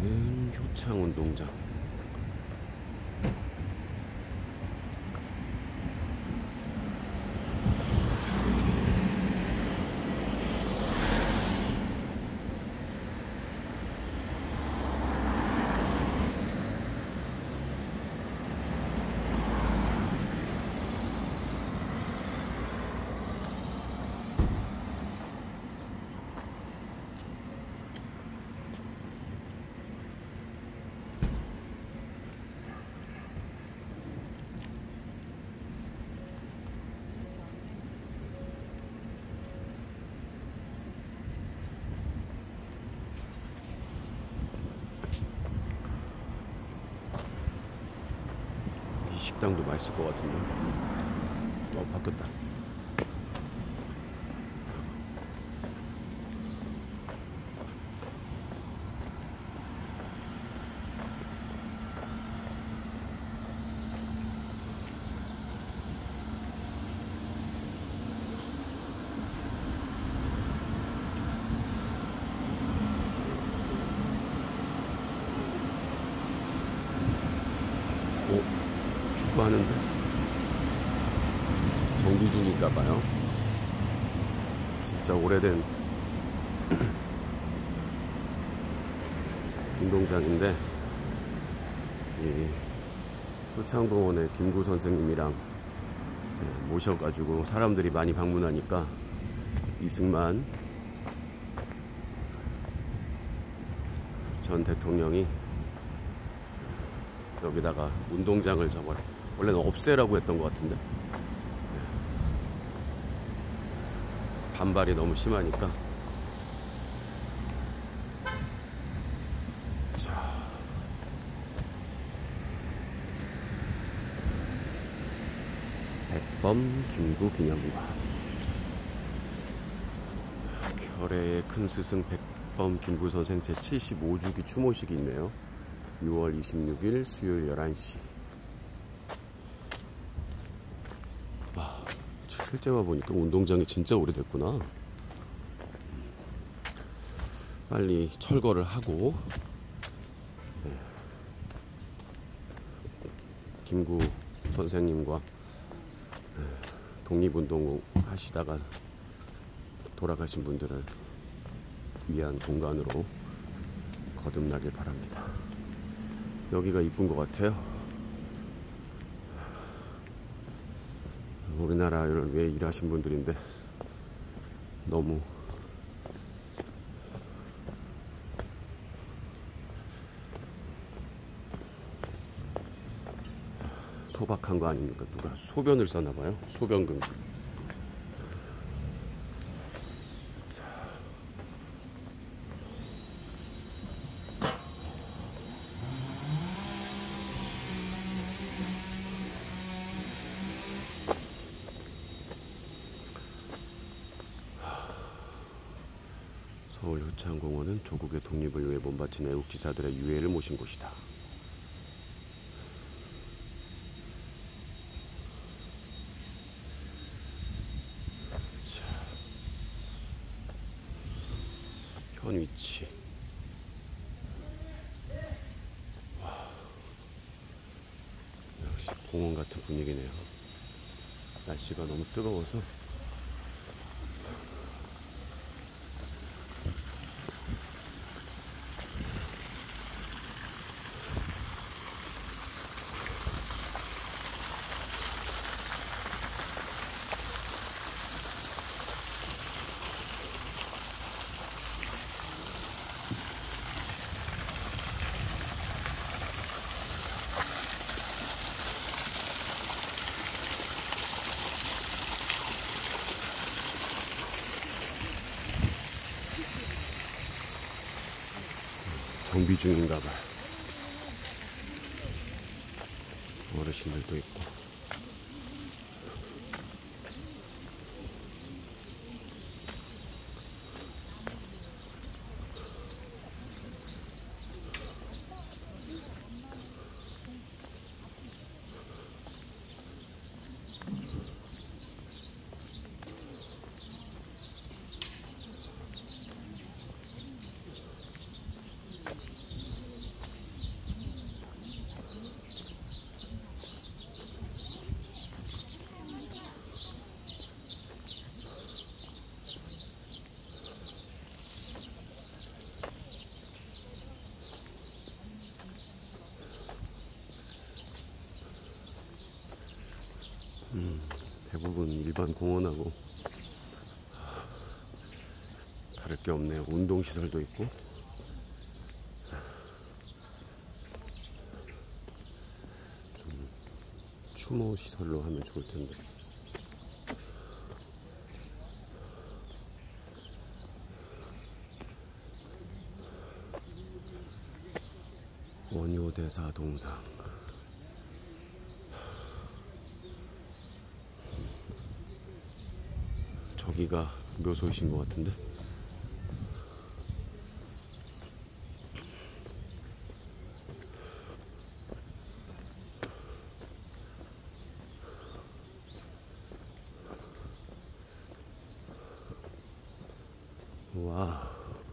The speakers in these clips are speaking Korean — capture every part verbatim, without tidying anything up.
여기는 효창운동장. 식당도 맛있을 것 같은데. 어, 바뀌었다. 하는데 정비 중인가 봐요. 진짜 오래된 운동장인데 이 효창공원의 김구 선생님이랑 모셔가지고 사람들이 많이 방문하니까 이승만 전 대통령이 여기다가 운동장을 저번에 원래는 없애라고 했던 것 같은데 반발이 너무 심하니까. 자, 백범 김구 기념관. 결의의 큰 스승 백범 김구 선생 제칠십오 주기 추모식이 있네요. 유월 이십육일 수요일 열한 시. 와, 실제 와보니까 운동장이 진짜 오래됐구나. 빨리 철거를 하고 네. 김구 선생님과 네. 독립운동 하시다가 돌아가신 분들을 위한 공간으로 거듭나길 바랍니다. 여기가 이쁜 것 같아요. 우리나라를 위해 일하신 분들인데 너무 소박한 거 아닙니까? 누가 소변을 싸나봐요. 소변 금지. 서울 효창공원은 조국의 독립을 위해 몸바친 애국지사들의 유해를 모신 곳이다. 자, 현 위치. 와, 역시 공원 같은 분위기네요. 날씨가 너무 뜨거워서 정비 중인가 봐. 어르신들도 있고. 음, 대부분 일반 공원하고 다를 게 없네요. 운동시설도 있고. 좀 추모 시설로 하면 좋을 텐데. 원효대사 동상. 저기가 묘소이신 것 같은데. 와.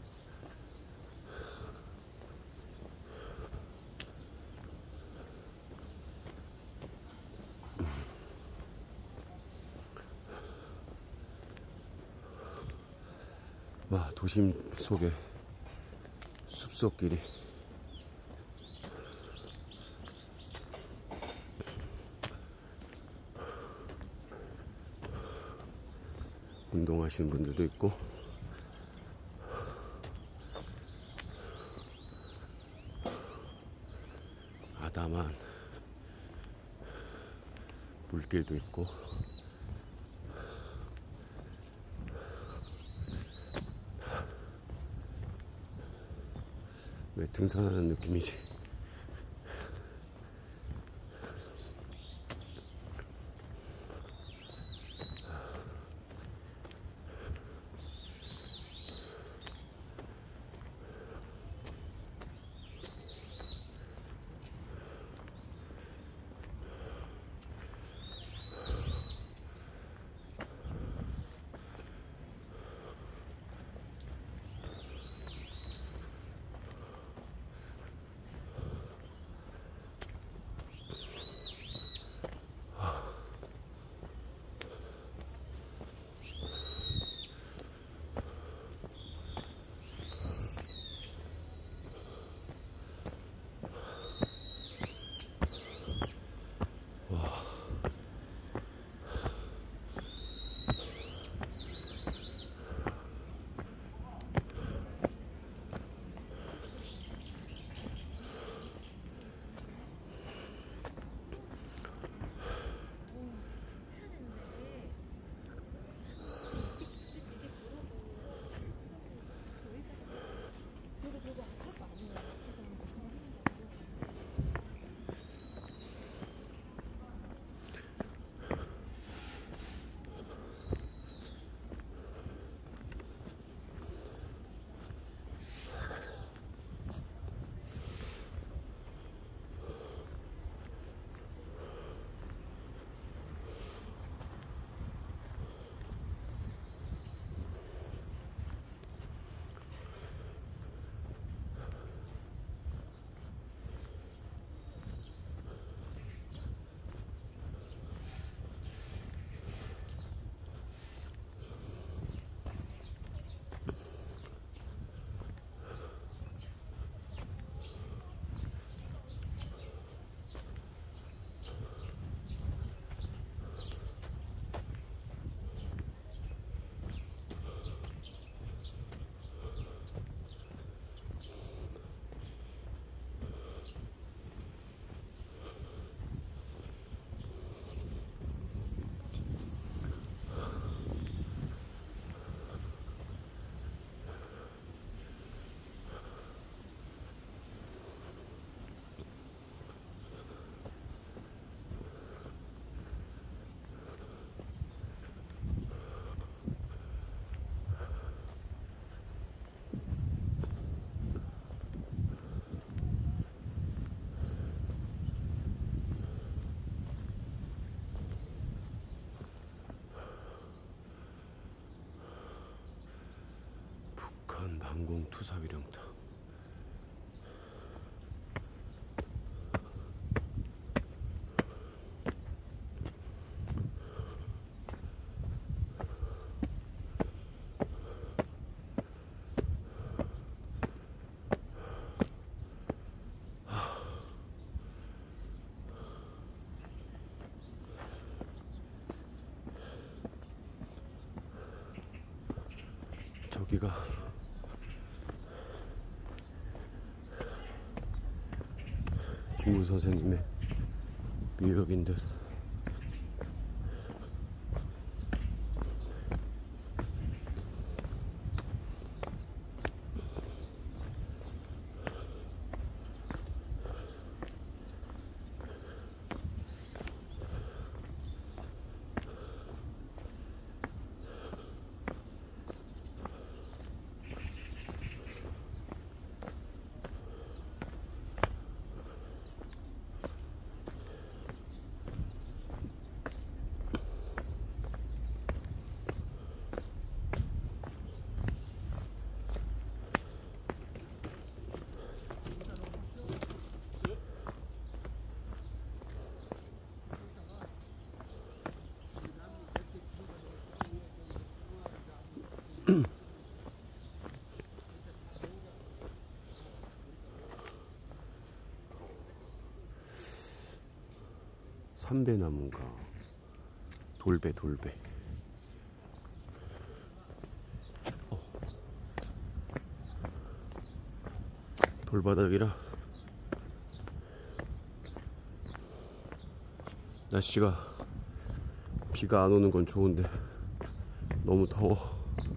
와, 도심 속에 숲속길이. 운동하시는 분들도 있고. 아담한 물길도 있고. 왜 등산하는 느낌이지? 항공투사위령탑. 여기가 김구 선생님의 묘역인 듯. 삼배나무인가 돌배 돌배. 어. 돌바닥이라 날씨가 비가 안 오는 건 좋은데 너무 더워.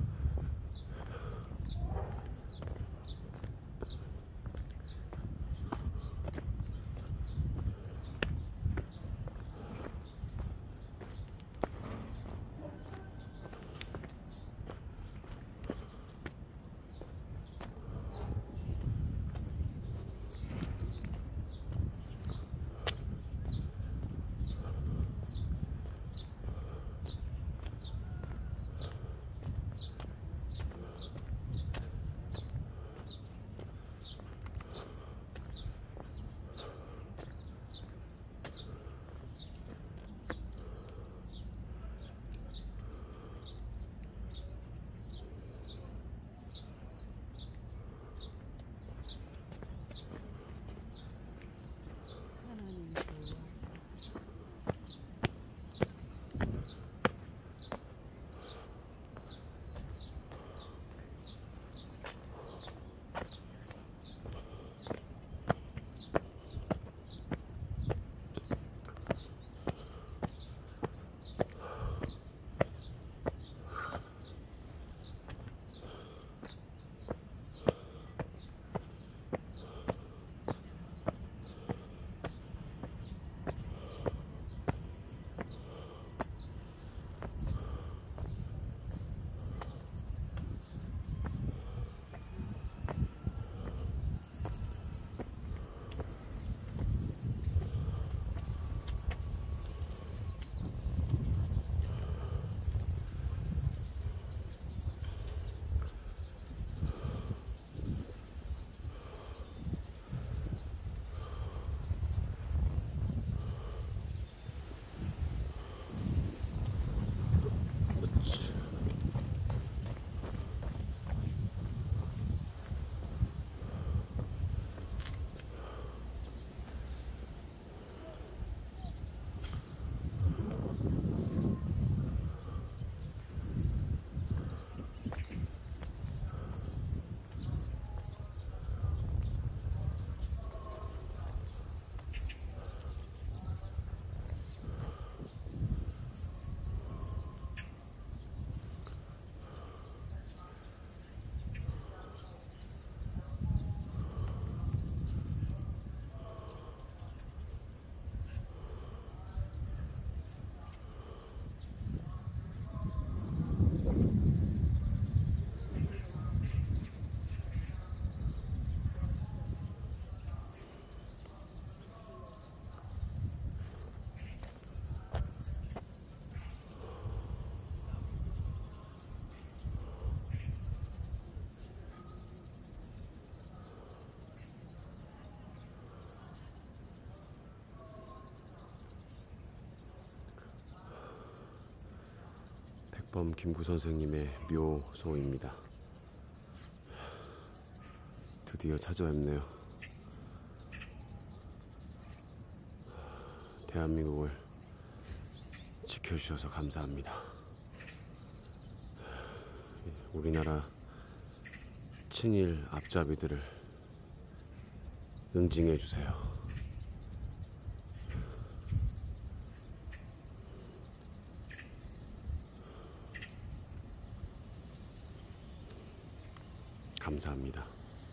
백범 김구 선생님의 묘소입니다. 드디어 찾아뵙네요. 대한민국을 지켜주셔서 감사합니다. 우리나라 친일 앞잡이들을 응징해 주세요. 감사합니다.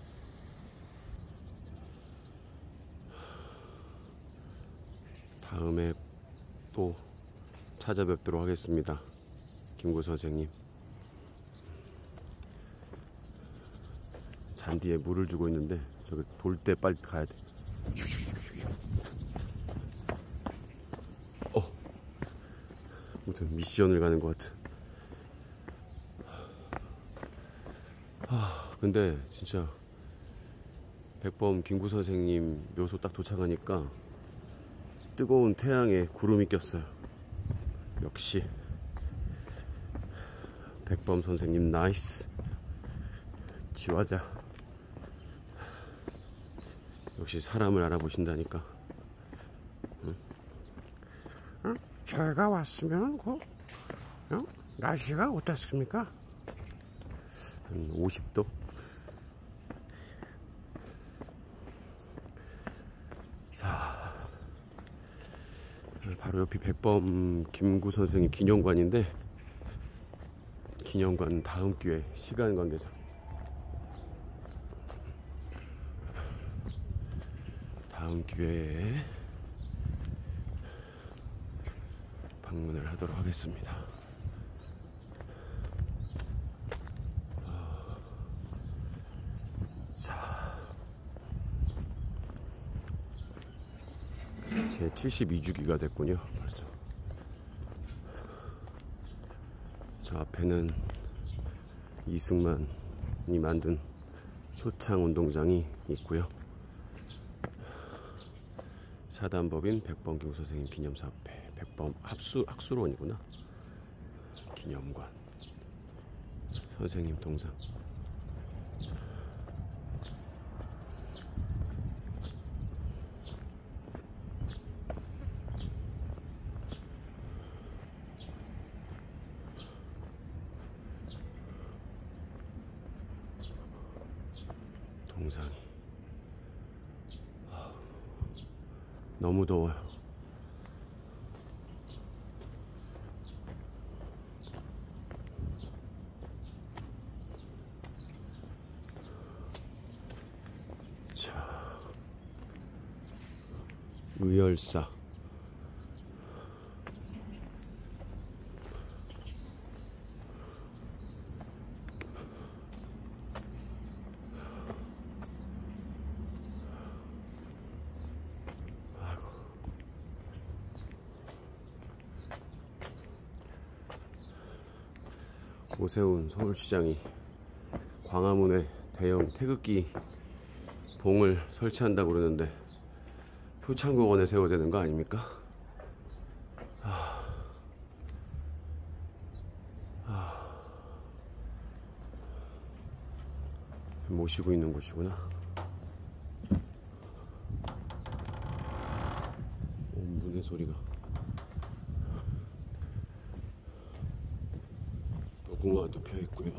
다음에 또 찾아뵙도록 하겠습니다. 김구 선생님. 잔디에 물을 주고 있는데 저기 돌 때 빨리 가야 돼. 어, 무슨 미션을 가는 것 같아. 아, 근데 진짜 백범 김구 선생님 묘소 딱 도착하니까 뜨거운 태양에 구름이 꼈어요. 역시 백범 선생님 나이스. 지화자. 역시 사람을 알아보신다니까. 응? 어? 저희가 왔으면 그 어? 날씨가 어떻습니까? 한 오십 도? 자, 바로 옆이 백범 김구 선생님 기념관인데, 기념관 다음 기회 시간 관계상 다음 기회에 방문을 하도록 하겠습니다. 자, 제 칠십이 주기가 됐군요. 벌써. 저 앞에는 이승만이 만든 효창 운동장이 있고요. 사단법인 백범 김구 선생님 기념사업회, 백범 합수, 학술원이구나. 기념관. 선생님 동상. 동상이. 너무 더워요. 자, 의열사. 오세훈 서울시장이 광화문에 대형 태극기 봉을 설치한다고 그러는데 효창공원에 세워야 되는 거 아닙니까? 아... 아... 모시고 있는 곳이구나. 오, 문의 소리가. 무궁화도 펴 있고요.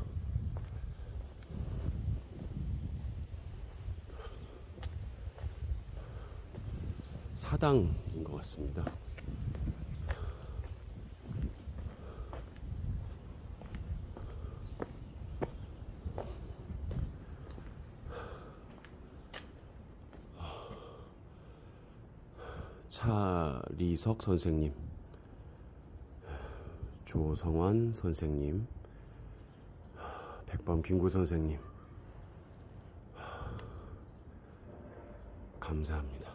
사당인 것 같습니다. 차리석 선생님, 조성환 선생님, 백범 김구 선생님, 감사합니다.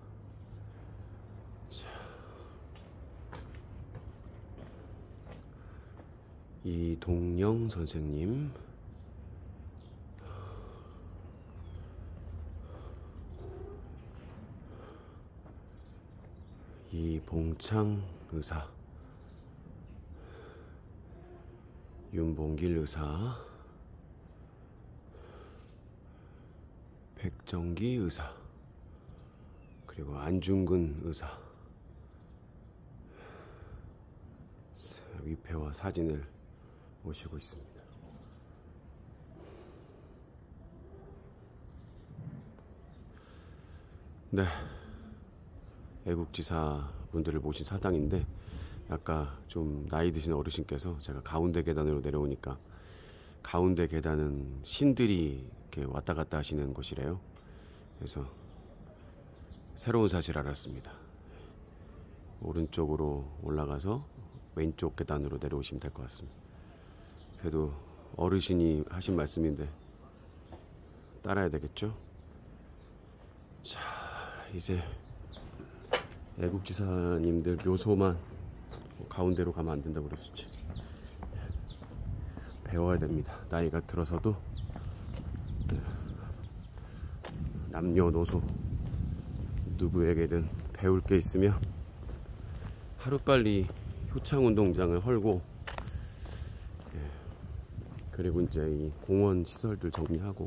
자, 이동영 선생님, 이봉창 의사, 윤봉길 의사, 백정기 의사, 그리고 안중근 의사. 위패와 사진을 모시고 있습니다. 네, 애국지사 분들을 모신 사당인데 아까 좀 나이 드신 어르신께서 제가 가운데 계단으로 내려오니까 가운데 계단은 신들이 이렇게 왔다 갔다 하시는 곳이래요. 그래서 새로운 사실 알았습니다. 오른쪽으로 올라가서 왼쪽 계단으로 내려오시면 될 것 같습니다. 그래도 어르신이 하신 말씀인데 따라야 되겠죠? 자, 이제 애국지사님들 묘소만 가운데로 가면 안 된다고 그랬었지. 배워야 됩니다. 나이가 들어서도 남녀노소 누구에게든 배울 게 있으면 하루빨리 효창운동장을 헐고, 그리고 이제 이 공원 시설들 정리하고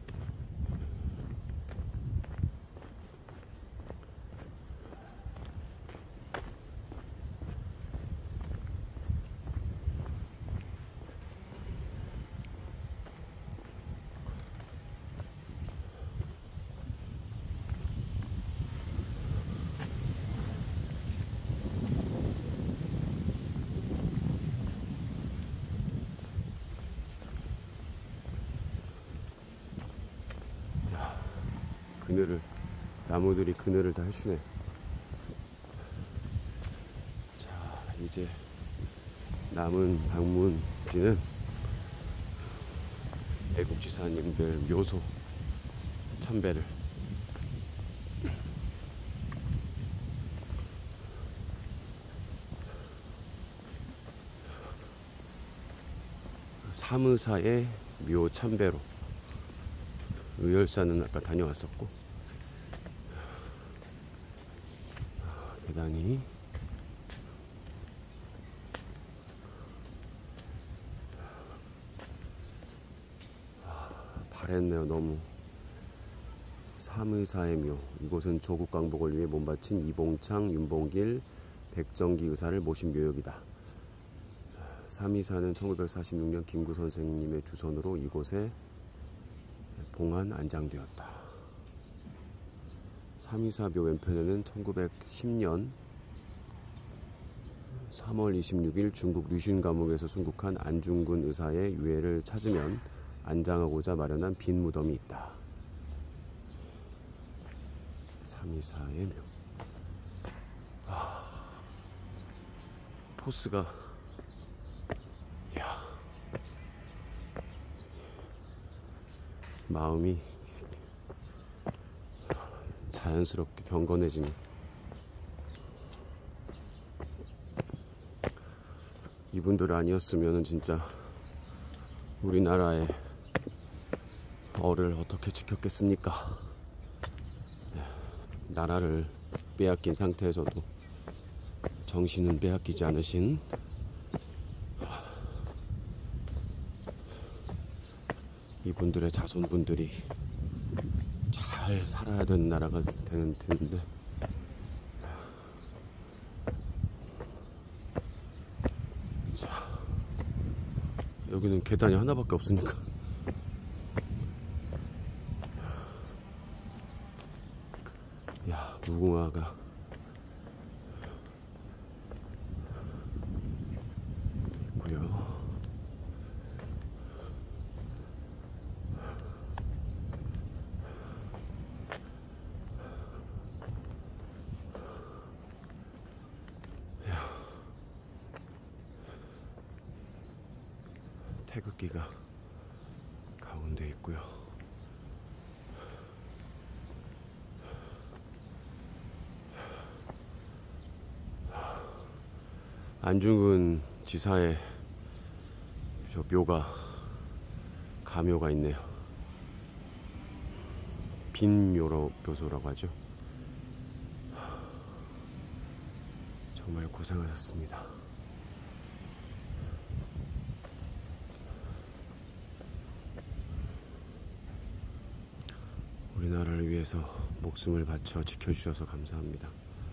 그늘을, 나무들이 그늘을 다 해주네. 자, 이제 남은 방문지는 애국지사님들 묘소 참배를 삼의사의 묘 참배로, 의열사는 아까 다녀왔었고, 계단이 바랬네요. 너무. 삼의사의 묘, 이곳은 조국 광복을 위해 몸바친 이봉창, 윤봉길, 백정기 의사를 모신 묘역이다. 삼의사는 천구백사십육 년 김구 선생님의 주선으로 이곳에 봉안 안장되었다. 삼의사 묘 왼편에는 천구백십 년 삼월 이십육일 중국 류슌 감옥에서 순국한 안중근 의사의 유해를 찾으면 안장하고자 마련한 빈 무덤이 있다. 삼의사의 묘. 아, 포스가, 야, 마음이 자연스럽게 경건해지네. 이분들 아니었으면 진짜 우리나라의 어를 어떻게 지켰겠습니까? 나라를 빼앗긴 상태에서도 정신은 빼앗기지 않으신 이분들의 자손분들이 잘 살아야 되는 나라가 되는 텐데, 자, 여기는 계단이 하나밖에 없으니까 야, 무궁화가 있고요. 태극기가 가운데 있고요. 안중근 지사의 저 묘가, 가묘가 있네요. 빈묘로 묘소라고 하죠. 정말 고생하셨습니다. 우리나라를 위해서 목숨을 바쳐 지켜주셔서 감사합니다.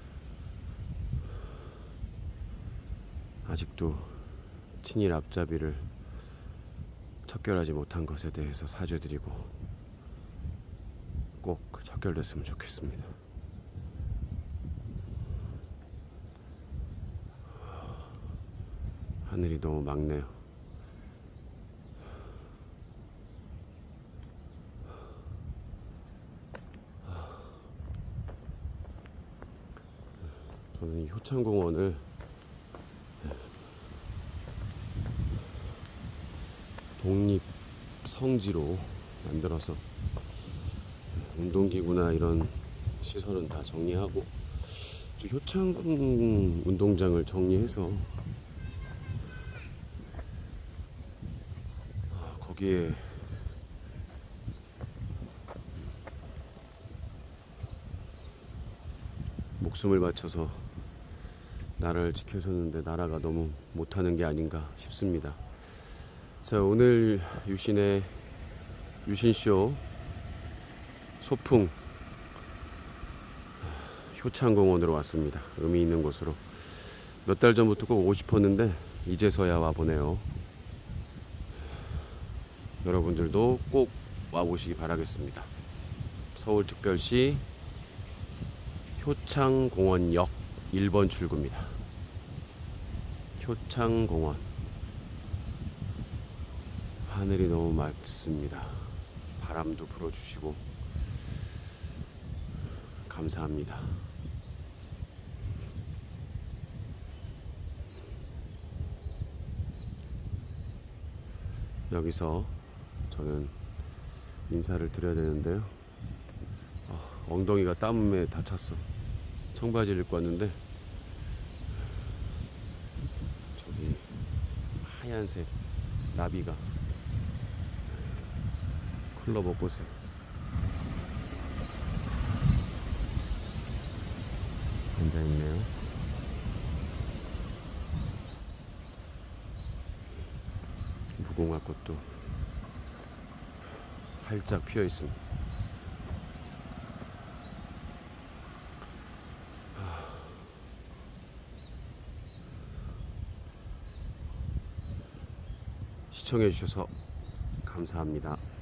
아직도 친일 앞잡이를 척결하지 못한 것에 대해서 사죄드리고 꼭 척결됐으면 좋겠습니다. 하늘이 너무 맑네요. 저는 이 효창공원을 독립 성지로 만들어서 운동기구나 이런 시설은 다 정리하고 효창 운동장을 정리해서 거기에 목숨을 바쳐서 나라를 지켜줬는데 나라가 너무 못하는 게 아닌가 싶습니다. 자, 오늘 유신의 유신쇼 소풍 효창공원으로 왔습니다. 의미 있는 곳으로. 몇 달 전부터 꼭 오고 싶었는데 이제서야 와보네요. 여러분들도 꼭 와보시기 바라겠습니다. 서울특별시 효창공원역 일 번 출구입니다. 효창공원. 하늘이 너무 맑습니다. 바람도 불어주시고 감사합니다. 여기서 저는 인사를 드려야 되는데요. 아, 엉덩이가 땀에 다 찼어. 청바지를 입고 왔는데 저기 하얀색 나비가 클로버꽃에 앉아있네요. 무궁화꽃도 활짝 피어있습니다. 시청해주셔서 감사합니다.